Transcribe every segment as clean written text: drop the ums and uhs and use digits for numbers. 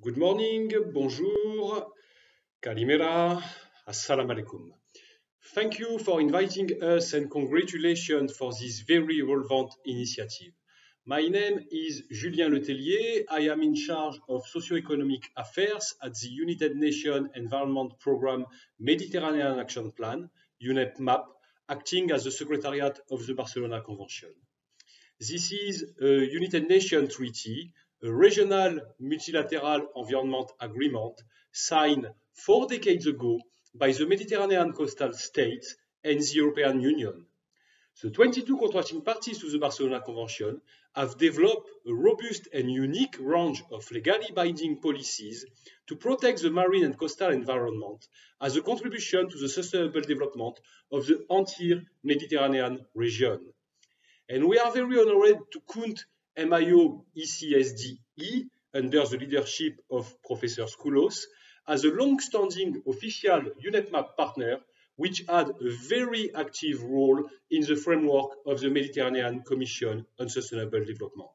Good morning, bonjour, kalimera, assalamu alaikum. Thank you for inviting us and congratulations for this very relevant initiative. My name is Julien Letellier. I am in charge of Socioeconomic Affairs at the United Nations Environment Programme Mediterranean Action Plan, UNEP-MAP, acting as the Secretariat of the Barcelona Convention. This is a United Nations treaty, a regional multilateral environment agreement signed 4 decades ago by the Mediterranean coastal states and the European Union. The 22 contracting parties to the Barcelona Convention have developed a robust and unique range of legally binding policies to protect the marine and coastal environment as a contribution to the sustainable development of the entire Mediterranean region. And we are very honored to count MIO ECSDE under the leadership of Professor Skoulos as a long-standing official UNEP-MAP partner which had a very active role in the framework of the Mediterranean Commission on Sustainable Development.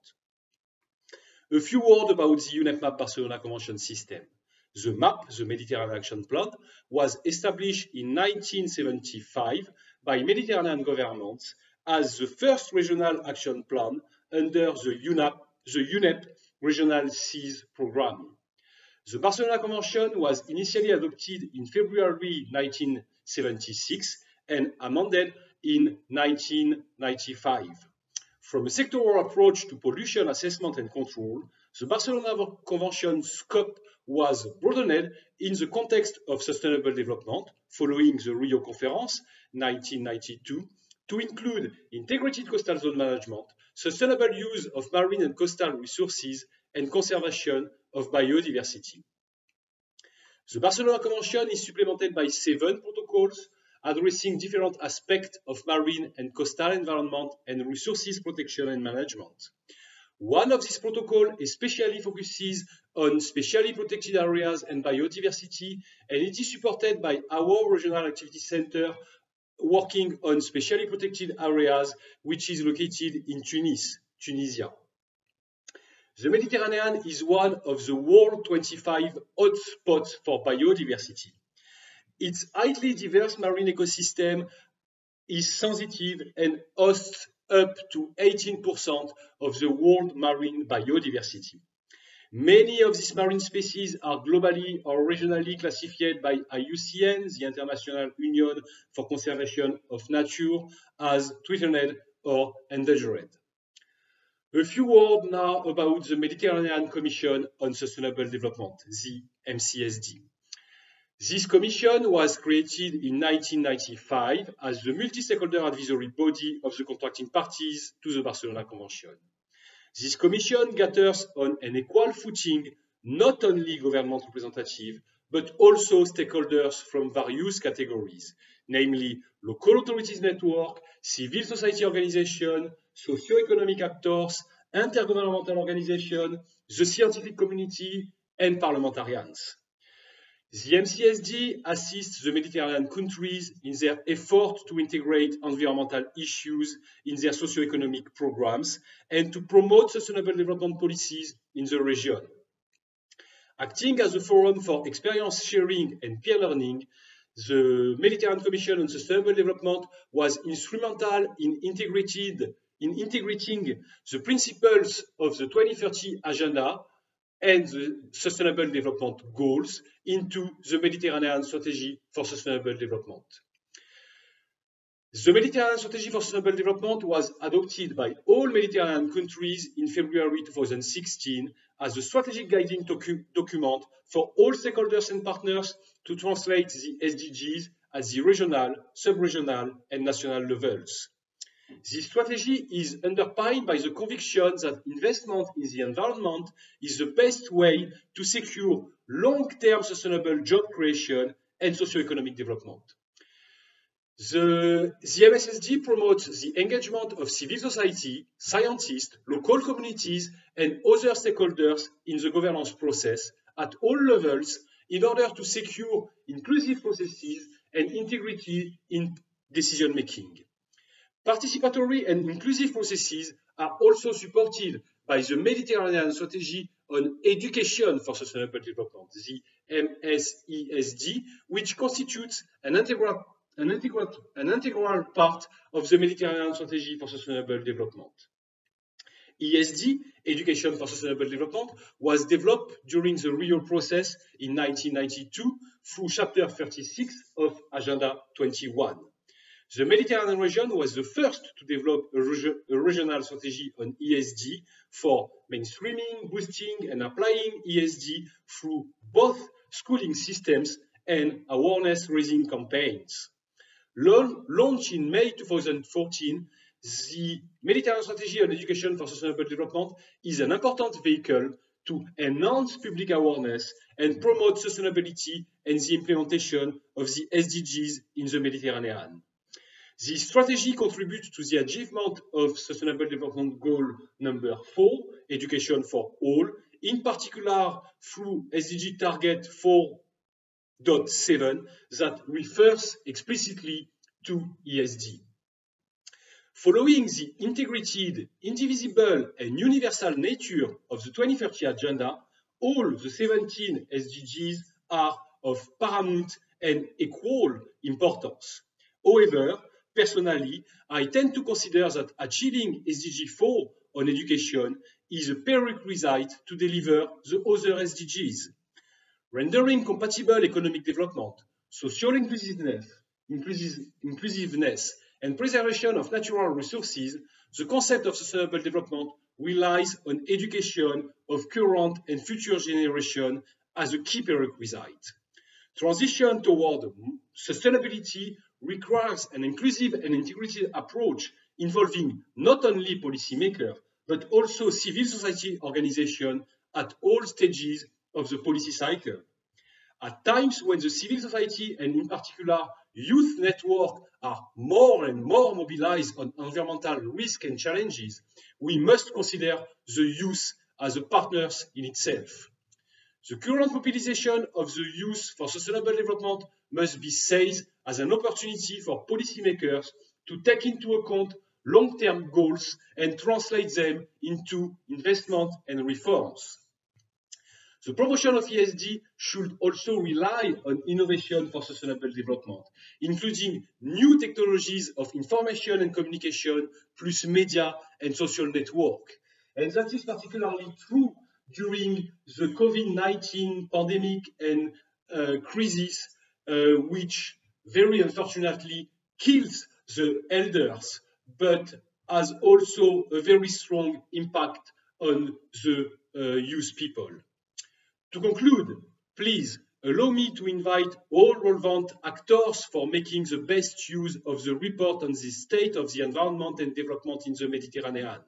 A few words about the UNEP-MAP Barcelona Convention system. The MAP, the Mediterranean Action Plan, was established in 1975 by Mediterranean governments as the first regional action plan under the UNEP Regional Seas Programme. The Barcelona Convention was initially adopted in February 1976 and amended in 1995. From a sectoral approach to pollution assessment and control, the Barcelona Convention scope was broadened in the context of sustainable development following the Rio Conference 1992 to include integrated coastal zone management, sustainable use of marine and coastal resources, and conservation of biodiversity. The Barcelona Convention is supplemented by 7 protocols addressing different aspects of marine and coastal environment and resources protection and management. One of these protocols especially focuses on specially protected areas and biodiversity, and it is supported by our Regional Activity Center working on specially protected areas, which is located in Tunisia. The Mediterranean is one of the world's 25 hotspots for biodiversity. Its highly diverse marine ecosystem is sensitive and hosts up to 18% of the world marine biodiversity. Many of these marine species are globally or regionally classified by IUCN, the International Union for Conservation of Nature, as threatened or endangered. A few words now about the Mediterranean Commission on Sustainable Development, the MCSD. This commission was created in 1995 as the multi-stakeholder advisory body of the contracting parties to the Barcelona Convention. This commission gathers on an equal footing not only government representatives, but also stakeholders from various categories, namely local authorities network, civil society organizations, socio-economic actors, intergovernmental organizations, the scientific community, and parliamentarians. The MCSD assists the Mediterranean countries in their effort to integrate environmental issues in their socio-economic programs and to promote sustainable development policies in the region. Acting as a forum for experience sharing and peer learning, the Mediterranean Commission on Sustainable Development was instrumental in integrating the principles of the 2030 Agenda and the Sustainable Development Goals into the Mediterranean Strategy for Sustainable Development. The Mediterranean Strategy for Sustainable Development was adopted by all Mediterranean countries in February 2016 as a strategic guiding document for all stakeholders and partners to translate the SDGs at the regional, sub-regional, and national levels. This strategy is underpinned by the conviction that investment in the environment is the best way to secure long-term sustainable job creation and socio-economic development. The MSSD promotes the engagement of civil society, scientists, local communities, and other stakeholders in the governance process at all levels in order to secure inclusive processes and integrity in decision-making. Participatory and inclusive processes are also supported by the Mediterranean Strategy on Education for Sustainable Development, the MSESD, which constitutes an integral part of the Mediterranean Strategy for Sustainable Development. ESD, Education for Sustainable Development, was developed during the Rio process in 1992 through Chapter 36 of Agenda 21. The Mediterranean region was the first to develop a regional strategy on ESD for mainstreaming, boosting, and applying ESD through both schooling systems and awareness-raising campaigns. Launched in May 2014, the Mediterranean Strategy on Education for Sustainable Development is an important vehicle to enhance public awareness and promote sustainability and the implementation of the SDGs in the Mediterranean. The strategy contributes to the achievement of Sustainable Development Goal number 4, Education for All, in particular through SDG Target 4.7 that refers explicitly to ESD. Following the integrated, indivisible, and universal nature of the 2030 Agenda, all the 17 SDGs are of paramount and equal importance. However, personally, I tend to consider that achieving SDG 4 on education is a prerequisite to deliver the other SDGs. Rendering compatible economic development, social inclusiveness, and preservation of natural resources, the concept of sustainable development relies on education of current and future generations as a key prerequisite. Transition toward sustainability requires an inclusive and integrated approach involving not only policymakers, but also civil society organizations at all stages of the policy cycle. At times when the civil society, and in particular youth networks, are more and more mobilized on environmental risk and challenges, we must consider the youth as a partner in itself. The current mobilization of the youth for sustainable development must be seized as an opportunity for policymakers to take into account long-term goals and translate them into investment and reforms. The promotion of ESD should also rely on innovation for sustainable development, including new technologies of information and communication, plus media and social network. And that is particularly true during the COVID-19 pandemic and crisis, which very unfortunately kills the elders, but has also a very strong impact on the youth people. To conclude, please allow me to invite all relevant actors for making the best use of the report on the state of the environment and development in the Mediterranean,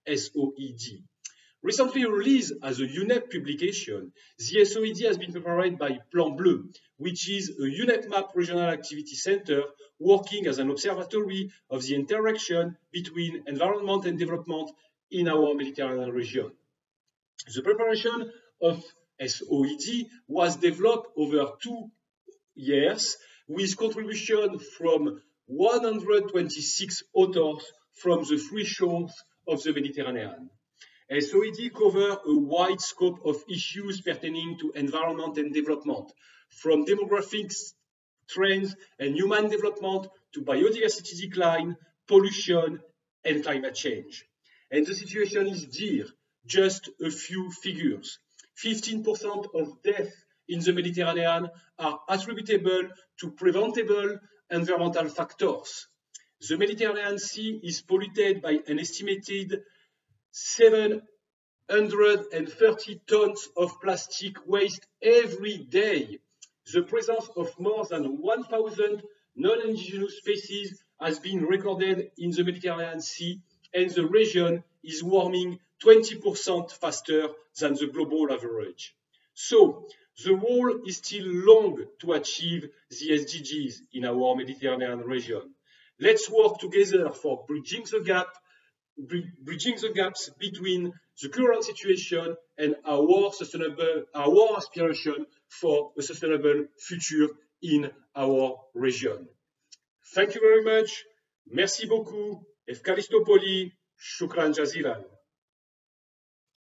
SOED. Recently released as a UNEP publication, the SOED has been prepared by Plan Bleu, which is a UNEP-MAP regional activity center working as an observatory of the interaction between environment and development in our Mediterranean region. The preparation of SOED was developed over 2 years with contribution from 126 authors from the 3 shores of the Mediterranean. SOED covers a wide scope of issues pertaining to environment and development, from demographics, trends, and human development to biodiversity decline, pollution, and climate change. And the situation is dire. Just a few figures. 15% of deaths in the Mediterranean are attributable to preventable environmental factors. The Mediterranean Sea is polluted by an estimated 730 tons of plastic waste every day. The presence of more than 1,000 non-indigenous species has been recorded in the Mediterranean Sea, and the region is warming 20% faster than the global average. So, the road is still long to achieve the SDGs in our Mediterranean region. Let's work together for bridging the gaps between the current situation and our aspiration for a sustainable future in our region. Thank you very much. Merci beaucoup. Efkaristopoli, shukran jazilan.